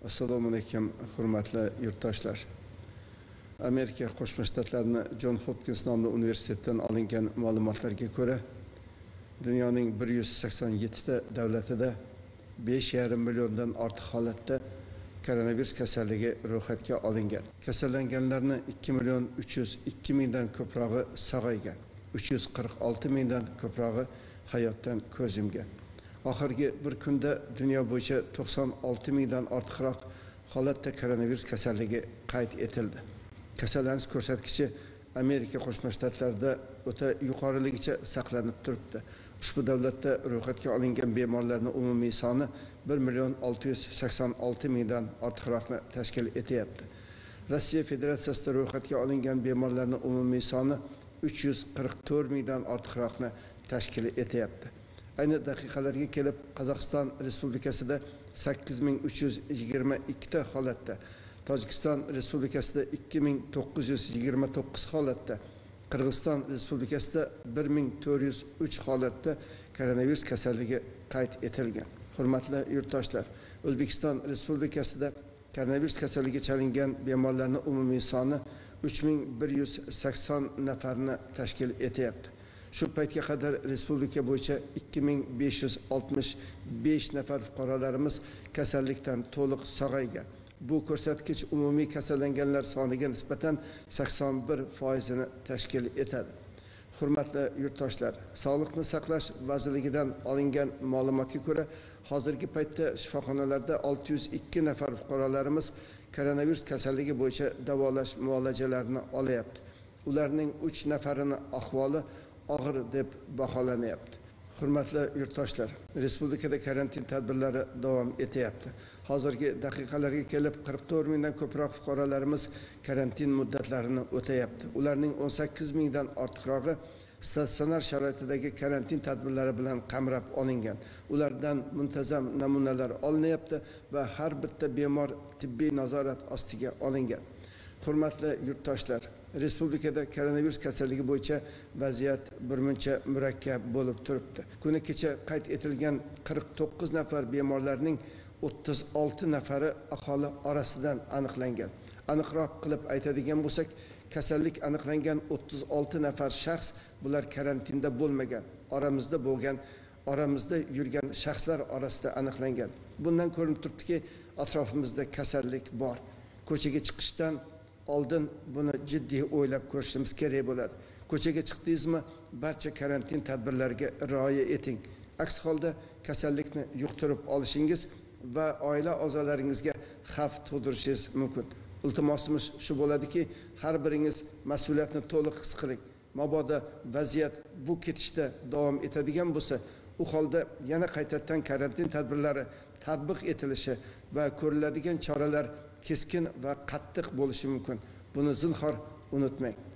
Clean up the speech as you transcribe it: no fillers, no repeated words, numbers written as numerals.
Assalomu alaykum, hurmatli yurtdoshlar. Amerika Qo'shma Shtatlarining John Hopkins nomli universitetdan olingan ma'lumotlarga ko'ra, dunyoning 187 ta davlatida 5,5 milliondan ortiq holatda koronavirus kasalligi ro'yxatga olingan. Kasallanganlarning 2,302 mingdan ko'prog'i sog'aygan, 346 mingdan ko'prog'i hayotdan ko'z yumgan. Oxirgi bir kunda dunyo bo'yicha 96 mingdan ortiqroq holatda koronavirus kasalligi qayd etildi. Kasallanish ko'rsatkichi Amerika Qo'shma Shtatlarida o'ta yuqoriligicha saqlanib turibdi. Ushbu davlatda ro'yxatga olingan bemorlarning umumiy soni 1,686 mingdan ortiqroqni tashkil etyapti. Rossiya Federatsiyasida ro'yxatga olingan bemorlarning umumiy soni 344 mingdan ortiqroqni tashkil etyapti. Ayni daqiqalarga kelib, Qozog'iston Respublikasida 8322 ta holatda, Tojikiston Respublikasida 2929 holatda, Qirg'iziston Respublikasida 1403 holatda koronavirus kasalligi qayd etilgan. Hurmatli yurtdoshlar, O'zbekiston Respublikasida koronavirus kasalligiga chalingan bemorlarning umumiy soni 3180 nafarni tashkil etyapti. Shu paytga qadar respublika bo'yicha 2565 nafar fuqarolarimiz kasallikdan to'liq sog'aygan. Bu ko'rsatkich umumiy kasallanganlar soniga nisbatan 81% ni tashkil etadi. Hurmatli yurtdoshlar, Sog'liqni saqlash vazirligidan olingan ma'lumotga ko'ra, hozirgi paytda shifoxonalarda 602 nafar fuqarolarimiz koronavirus kasalligi bo'yicha davolash muolajalarini olyapti. Ularning 3 nafarining ahvoli og'ir deb baholanyapti. Hurmatli yurtdoshlar, respublikada karantin tadbirlari davom etyapti. Hozirgi daqiqalarga kelib 44 mingdan ko'proq fuqarolarimiz karantin muddatlarini o'tayapti. Ularning 18 mingdan ortiqrog'i statsionar sharoitidagi karantin tadbirlari bilan qamrab olingan. Ulardan muntazam namunalar olinyapti va har bitta bemor tibbiy nazorat ostiga olingan. Hurmatli yurtdoshlar, respublikada koronavirus kasalligi bo'yicha vaziyat birmuncha murakkab bo'lib turibdi. Kuni kecha qayd etilgan 49 nafar bemorlarning 36 nafari aholi orasidan aniqlangan. Aniqroq qilib aytadigan bo'lsak, kasallik aniqlangan 36 nafar shaxs bular karantinda bo'lmagan, oramizda yurgan shaxslar orasida aniqlangan. Bundan ko'rinib turibdiki, atrofimizda kasallik bor. Ko'chaga chiqishdan oldin buni jiddiy o'ylab ko'rishimiz kerak bo'ladi. Ko'chaga chiqdingizmi, barcha karantin tadbirlariga rioya eting. Aks holda kasallikni yuqtirib olishingiz va oila a'zolaringizga xavf tug'dirishingiz mumkin. Iltimosimiz shu bo'ladiki, har biringiz mas'uliyatni to'liq his qiling. Mabodo vaziyat bu ketishda davom etadigan bo'lsa, u holda yana qaytadan karantin tadbirlari tatbiq etilishi va ko'riladigan choralar keskin va qattiq bo'lishi mumkin. Buni zinhor unutmang.